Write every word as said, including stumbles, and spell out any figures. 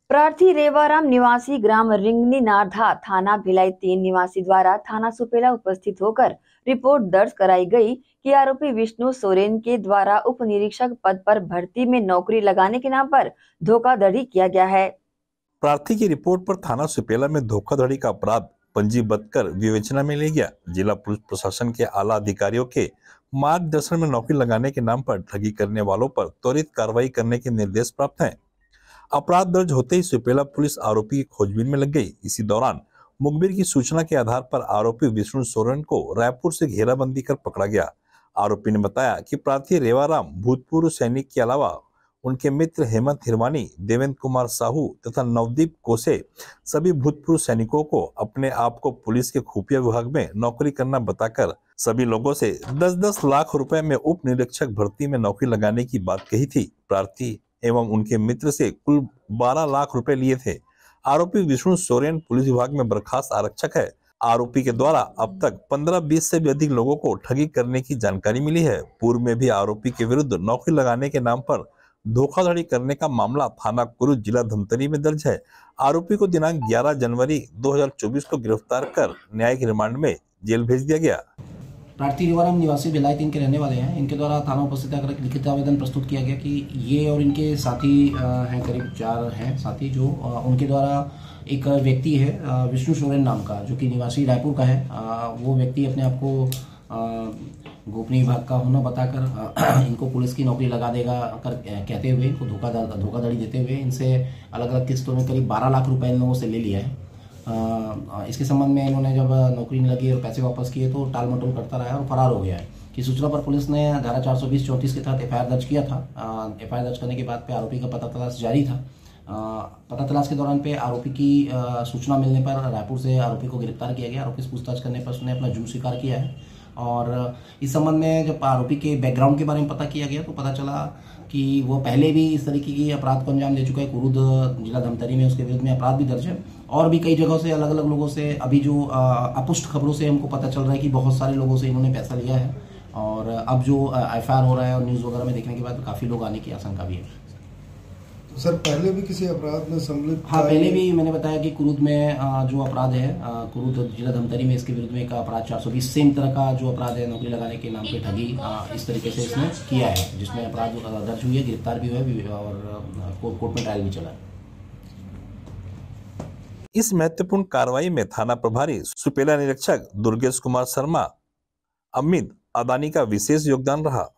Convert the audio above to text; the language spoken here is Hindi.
प्रार्थी रेवाराम निवासी ग्राम रिंगनी नारधा थाना भिलाई तीन निवासी द्वारा थाना सुपेला उपस्थित होकर रिपोर्ट दर्ज कराई गई कि आरोपी विष्णु सोरेन के द्वारा उप निरीक्षक पद पर भर्ती में नौकरी लगाने के नाम पर धोखाधड़ी किया गया है। प्रार्थी की रिपोर्ट पर थाना सुपेला में धोखाधड़ी का अपराध पंजीबद्ध कर विवेचना में ले गया। जिला पुलिस प्रशासन के आला अधिकारियों के मार्गदर्शन में नौकरी लगाने के नाम पर ठगी करने वालों पर त्वरित कार्रवाई करने के निर्देश प्राप्त हैं। अपराध दर्ज होते ही सुपेला पुलिस आरोपी की खोजबीन में लग गई। इसी दौरान मुखबिर की सूचना के आधार पर आरोपी विष्णु सोरेन को रायपुर से घेराबंदी कर पकड़ा गया। आरोपी ने बताया कि प्रार्थी रेवाराम भूतपूर्व सैनिक के अलावा उनके मित्र हेमंत हिरवानी, देवेंद्र कुमार साहू तथा नवदीप कोसे सभी भूतपूर्व सैनिकों को अपने आप को पुलिस के खुफिया विभाग में नौकरी करना बताकर सभी लोगों से दस दस लाख रुपए में उप निरीक्षक भर्ती में नौकरी लगाने की बात कही थी। प्रार्थी एवं उनके मित्र से कुल बारह लाख रुपए लिए थे। आरोपी विष्णु सोरेन पुलिस विभाग में बर्खास्त आरक्षक है। आरोपी के द्वारा अब तक पंद्रह बीस से भी अधिक लोगों को ठगी करने की जानकारी मिली है। पूर्व में भी आरोपी के विरुद्ध नौकरी लगाने के नाम पर धोखाधड़ी करने का मामला थाना कुरुद जिला धमतरी में दर्ज है। आरोपी को दिनांक ग्यारह जनवरी दो हज़ार चौबीस को गिरफ्तार कर न्यायिक रिमांड में जेल भेज दिया गया। प्रार्थी रेवाराम निवासी भिलाई तीन के रहने वाले हैं। इनके द्वारा थाना उपस्थित आकर लिखित आवेदन प्रस्तुत किया गया कि ये और इनके साथी हैं, करीब चार हैं साथी, जो उनके द्वारा एक व्यक्ति है विष्णु सोरेन नाम का, जो कि निवासी रायपुर का है। वो व्यक्ति अपने आप को गोपनीय विभाग का होना बताकर इनको पुलिस की नौकरी लगा देगा कर कहते हुए इनको धोखा धोखाधड़ी देते हुए इनसे अलग अलग किस्तों में करीब बारह लाख रुपए इन लोगों से ले लिया है। आ, इसके संबंध में इन्होंने जब नौकरी नहीं लगी और पैसे वापस किए तो टाल मटोल करता रहा और फरार हो गया है। की सूचना पर पुलिस ने धारा चार सौ बीस चौंतीस के तहत एफ आई आर दर्ज किया था। एफ आई आर दर्ज करने के बाद पे आरोपी का पता तलाश जारी था। आ, पता तलाश के दौरान पे आरोपी की आ, सूचना मिलने पर रायपुर से आरोपी को गिरफ्तार किया गया। आरोपी से पूछताछ करने पर उसने अपना जुर्म स्वीकार किया है। और इस संबंध में जब आरोपी के बैकग्राउंड के बारे में पता किया गया तो पता चला कि वो पहले भी इस तरीके की अपराध को अंजाम दे चुका है। कुरुद जिला धमतरी में उसके विरुद्ध में अपराध भी दर्ज है और भी कई जगहों से अलग अलग लोगों से अभी जो अपुष्ट खबरों से हमको पता चल रहा है कि बहुत सारे लोगों से इन्होंने पैसा लिया है। और अब जो एफ आई आर हो रहा है और न्यूज़ वगैरह में देखने के बाद काफ़ी लोग आने की आशंका भी है। तो सर पहले भी किसी अपराध में सम्मिलित? हाँ, पहले भी मैंने बताया कि कुरुद में जो अपराध है, कुरुद जिला धमतरी में इसके विरुद्ध में एक अपराध चार सौ बीस सेम तरह का जो अपराध है नौकरी लगाने के नाम पे ठगी, इस तरीके से इसने किया है, जिसमें अपराध दर्ज हुई है, गिरफ्तार भी हुआ है और कोर्ट में ट्रायल भी चला है। इस महत्वपूर्ण कार्रवाई में थाना प्रभारी सुपेला निरीक्षक दुर्गेश कुमार शर्मा, अमित अदानी का विशेष योगदान रहा।